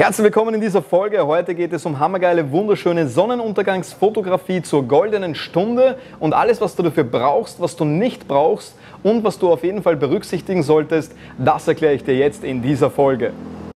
Herzlich willkommen in dieser Folge. Heute geht es um hammergeile, wunderschöne Sonnenuntergangsfotografie zur goldenen Stunde und alles, was du dafür brauchst, was du nicht brauchst und was du auf jeden Fall berücksichtigen solltest, das erkläre ich dir jetzt in dieser Folge.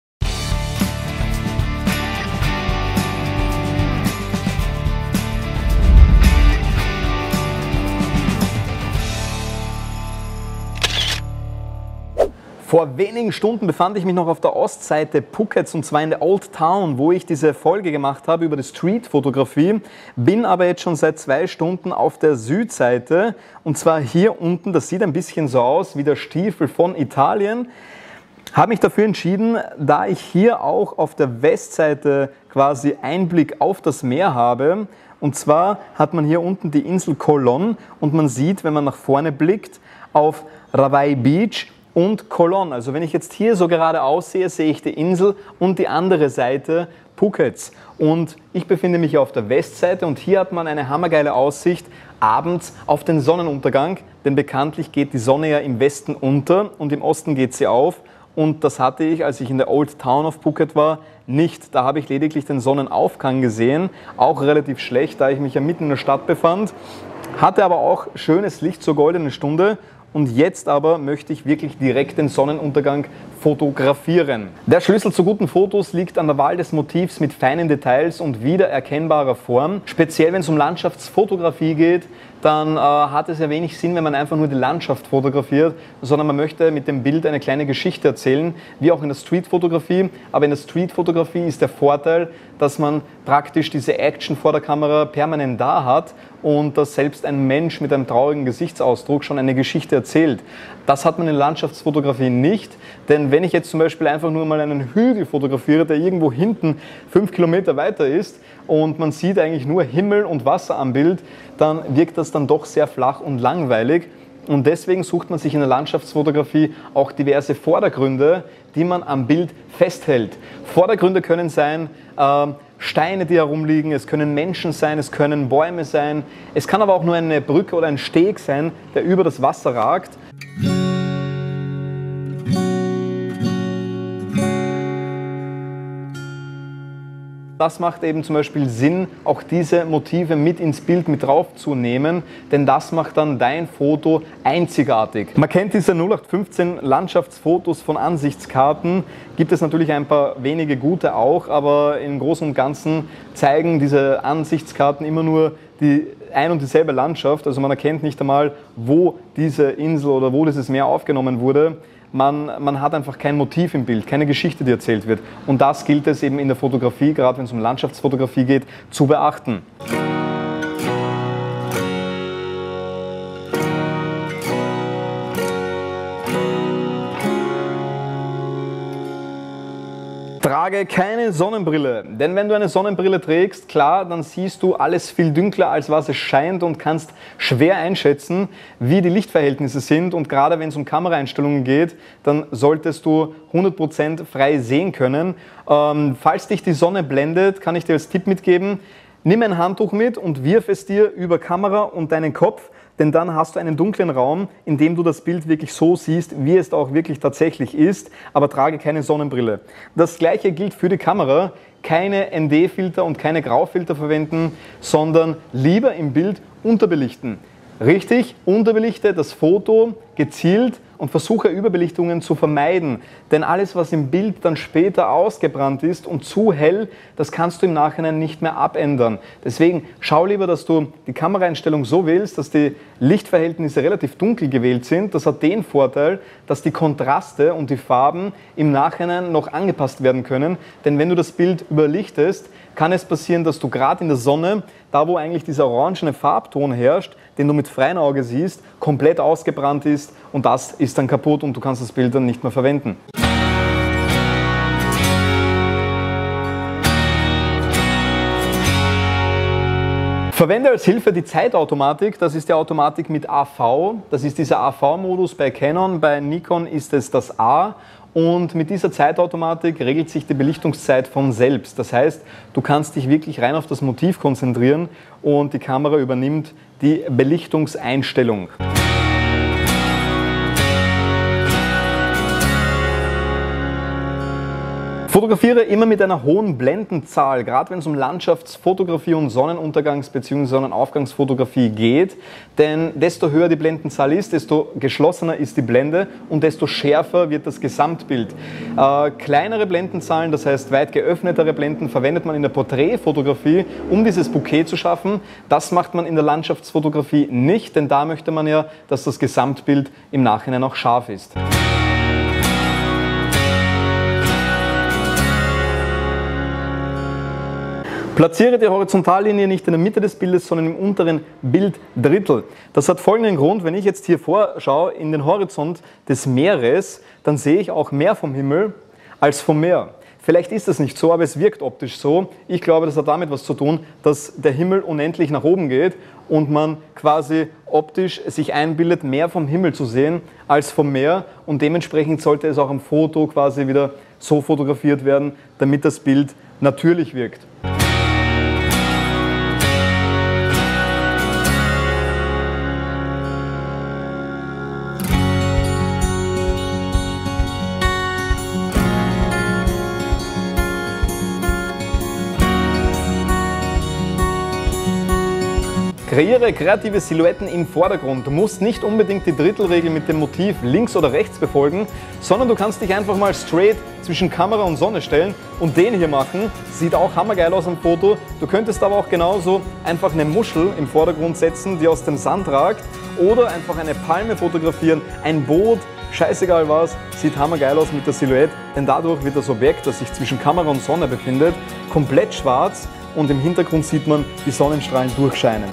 Vor wenigen Stunden befand ich mich noch auf der Ostseite Phukets und zwar in der Old Town, wo ich diese Folge gemacht habe über die Street-Fotografie. Bin aber jetzt schon seit 2 Stunden auf der Südseite und zwar hier unten, das sieht ein bisschen so aus wie der Stiefel von Italien. Habe mich dafür entschieden, da ich hier auch auf der Westseite quasi Einblick auf das Meer habe. Und zwar hat man hier unten die Insel Colón und man sieht, wenn man nach vorne blickt, auf Ravai Beach und Colón. Also wenn ich jetzt hier so geradeaus sehe, sehe ich die Insel und die andere Seite Phukets. Und ich befinde mich auf der Westseite und hier hat man eine hammergeile Aussicht abends auf den Sonnenuntergang, denn bekanntlich geht die Sonne ja im Westen unter und im Osten geht sie auf. Und das hatte ich, als ich in der Old Town of Phuket war, nicht. Da habe ich lediglich den Sonnenaufgang gesehen, auch relativ schlecht, da ich mich ja mitten in der Stadt befand. Hatte aber auch schönes Licht zur goldenen Stunde. Und jetzt aber möchte ich wirklich direkt den Sonnenuntergang fotografieren. Der Schlüssel zu guten Fotos liegt an der Wahl des Motivs mit feinen Details und wiedererkennbarer Form. Speziell wenn es um Landschaftsfotografie geht, dann hat es ja wenig Sinn, wenn man einfach nur die Landschaft fotografiert, sondern man möchte mit dem Bild eine kleine Geschichte erzählen, wie auch in der Streetfotografie. Aber in der Streetfotografie ist der Vorteil, dass man praktisch diese Action vor der Kamera permanent da hat und dass selbst ein Mensch mit einem traurigen Gesichtsausdruck schon eine Geschichte erzählt. Das hat man in der Landschaftsfotografie nicht, denn wenn ich jetzt zum Beispiel einfach nur mal einen Hügel fotografiere, der irgendwo hinten 5 Kilometer weiter ist und man sieht eigentlich nur Himmel und Wasser am Bild, dann wirkt das dann doch sehr flach und langweilig. Und deswegen sucht man sich in der Landschaftsfotografie auch diverse Vordergründe, die man am Bild festhält. Vordergründe können sein Steine, die herumliegen, es können Menschen sein, es können Bäume sein, es kann aber auch nur eine Brücke oder ein Steg sein, der über das Wasser ragt. Das macht eben zum Beispiel Sinn, auch diese Motive mit ins Bild mit draufzunehmen, denn das macht dann dein Foto einzigartig. Man kennt diese 0815 Landschaftsfotos von Ansichtskarten, gibt es natürlich ein paar wenige gute auch, aber im Großen und Ganzen zeigen diese Ansichtskarten immer nur die ein und dieselbe Landschaft, also man erkennt nicht einmal, wo diese Insel oder wo dieses Meer aufgenommen wurde. Man hat einfach kein Motiv im Bild, keine Geschichte, die erzählt wird. Und das gilt es eben in der Fotografie, gerade wenn es um Landschaftsfotografie geht, zu beachten. Trage keine Sonnenbrille, denn wenn du eine Sonnenbrille trägst, klar, dann siehst du alles viel dunkler, als was es scheint und kannst schwer einschätzen, wie die Lichtverhältnisse sind und gerade wenn es um Kameraeinstellungen geht, dann solltest du 100% frei sehen können. Falls dich die Sonne blendet, kann ich dir als Tipp mitgeben, nimm ein Handtuch mit und wirf es dir über Kamera und deinen Kopf, denn dann hast du einen dunklen Raum, in dem du das Bild wirklich so siehst, wie es auch wirklich tatsächlich ist, aber trage keine Sonnenbrille. Das gleiche gilt für die Kamera, keine ND-Filter und keine Graufilter verwenden, sondern lieber im Bild unterbelichten. Richtig, unterbelichte das Foto gezielt und versuche Überbelichtungen zu vermeiden. Denn alles, was im Bild dann später ausgebrannt ist und zu hell, das kannst du im Nachhinein nicht mehr abändern. Deswegen schau lieber, dass du die Kameraeinstellung so wählst, dass die Lichtverhältnisse relativ dunkel gewählt sind. Das hat den Vorteil, dass die Kontraste und die Farben im Nachhinein noch angepasst werden können. Denn wenn du das Bild überlichtest, kann es passieren, dass du gerade in der Sonne, da wo eigentlich dieser orangene Farbton herrscht, den du mit freiem Auge siehst, komplett ausgebrannt ist und das ist dann kaputt und du kannst das Bild dann nicht mehr verwenden. Verwende als Hilfe die Zeitautomatik, das ist die Automatik mit AV, das ist dieser AV-Modus bei Canon, bei Nikon ist es das A. Und mit dieser Zeitautomatik regelt sich die Belichtungszeit von selbst. Das heißt, du kannst dich wirklich rein auf das Motiv konzentrieren und die Kamera übernimmt die Belichtungseinstellung. Fotografiere immer mit einer hohen Blendenzahl, gerade wenn es um Landschaftsfotografie und Sonnenuntergangs- bzw. Sonnenaufgangsfotografie geht, denn desto höher die Blendenzahl ist, desto geschlossener ist die Blende und desto schärfer wird das Gesamtbild. Kleinere Blendenzahlen, das heißt weit geöffnetere Blenden, verwendet man in der Porträtfotografie, um dieses Bouquet zu schaffen. Das macht man in der Landschaftsfotografie nicht, denn da möchte man ja, dass das Gesamtbild im Nachhinein auch scharf ist. Platziere die Horizontallinie nicht in der Mitte des Bildes, sondern im unteren Bilddrittel. Das hat folgenden Grund: Wenn ich jetzt hier vorschaue in den Horizont des Meeres, dann sehe ich auch mehr vom Himmel als vom Meer. Vielleicht ist das nicht so, aber es wirkt optisch so. Ich glaube, das hat damit was zu tun, dass der Himmel unendlich nach oben geht und man quasi optisch sich einbildet, mehr vom Himmel zu sehen als vom Meer. Und dementsprechend sollte es auch am Foto quasi wieder so fotografiert werden, damit das Bild natürlich wirkt. Kreiere kreative Silhouetten im Vordergrund. Du musst nicht unbedingt die Drittelregel mit dem Motiv links oder rechts befolgen, sondern du kannst dich einfach mal straight zwischen Kamera und Sonne stellen und den hier machen. Sieht auch hammergeil aus am Foto. Du könntest aber auch genauso einfach eine Muschel im Vordergrund setzen, die aus dem Sand ragt, oder einfach eine Palme fotografieren, ein Boot, scheißegal was, sieht hammergeil aus mit der Silhouette, denn dadurch wird das Objekt, das sich zwischen Kamera und Sonne befindet, komplett schwarz und im Hintergrund sieht man die Sonnenstrahlen durchscheinen.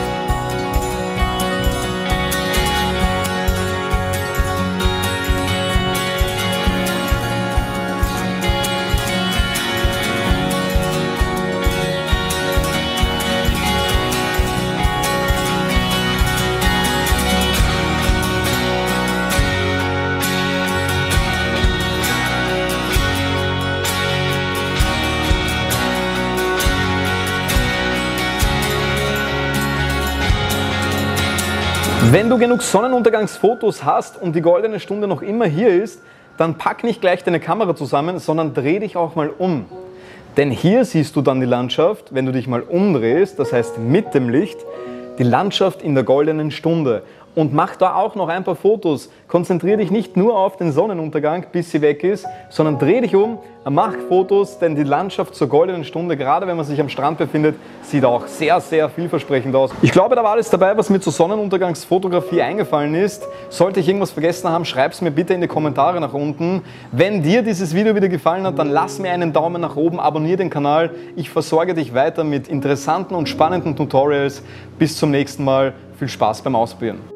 Wenn du genug Sonnenuntergangsfotos hast und die goldene Stunde noch immer hier ist, dann pack nicht gleich deine Kamera zusammen, sondern dreh dich auch mal um. Denn hier siehst du dann die Landschaft, wenn du dich mal umdrehst, das heißt mit dem Licht, die Landschaft in der goldenen Stunde. Und mach da auch noch ein paar Fotos. Konzentriere dich nicht nur auf den Sonnenuntergang, bis sie weg ist, sondern dreh dich um, mach Fotos, denn die Landschaft zur goldenen Stunde, gerade wenn man sich am Strand befindet, sieht auch sehr, sehr vielversprechend aus. Ich glaube, da war alles dabei, was mir zur Sonnenuntergangsfotografie eingefallen ist. Sollte ich irgendwas vergessen haben, schreib es mir bitte in die Kommentare nach unten. Wenn dir dieses Video wieder gefallen hat, dann lass mir einen Daumen nach oben, abonniere den Kanal. Ich versorge dich weiter mit interessanten und spannenden Tutorials. Bis zum nächsten Mal. Viel Spaß beim Ausprobieren.